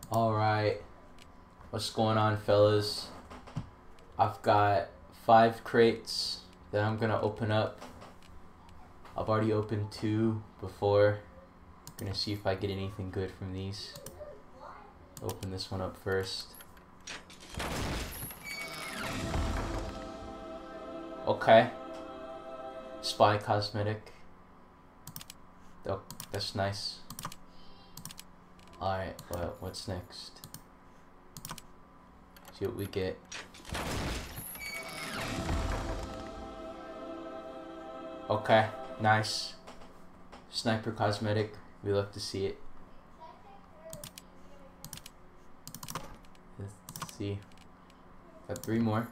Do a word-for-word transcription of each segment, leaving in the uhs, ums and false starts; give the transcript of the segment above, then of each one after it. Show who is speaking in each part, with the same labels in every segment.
Speaker 1: Alright, what's going on, fellas? I've got five crates that I'm gonna open up. I've already opened two before. I'm gonna see if I get anything good from these. Open this one up first. Okay. Spy cosmetic. Oh, that's nice. Alright, well, what's next? See what we get. Okay, nice. Sniper cosmetic. We love to see it. Let's see. Got three more.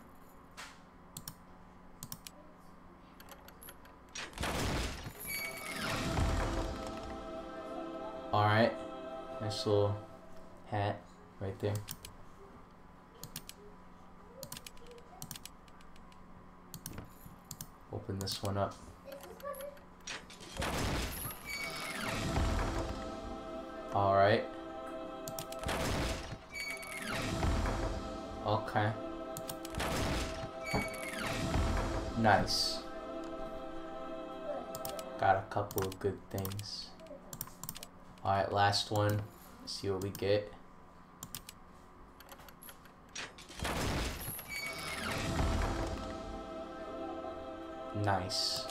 Speaker 1: Alright. Nice little hat right there. Open this one up. Alright. Okay. Nice. Got a couple of good things. Alright, last one. Let's see what we get. Nice.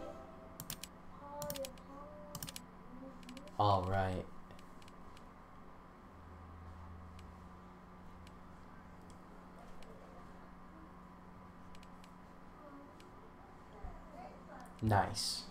Speaker 1: Alright. Nice.